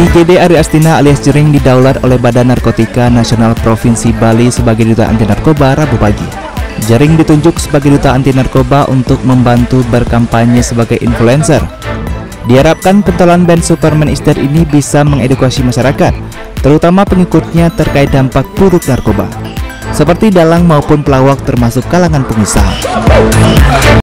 IGD Ari Astina alias Jering didaulat oleh Badan Narkotika Nasional Provinsi Bali sebagai Duta Anti Narkoba Rabu pagi. Jering ditunjuk sebagai Duta Anti Narkoba untuk membantu berkampanye sebagai influencer. Diharapkan pentolan band Superman is Dead ini bisa mengedukasi masyarakat, terutama pengikutnya terkait dampak buruk narkoba, seperti dalang maupun pelawak termasuk kalangan pengusaha.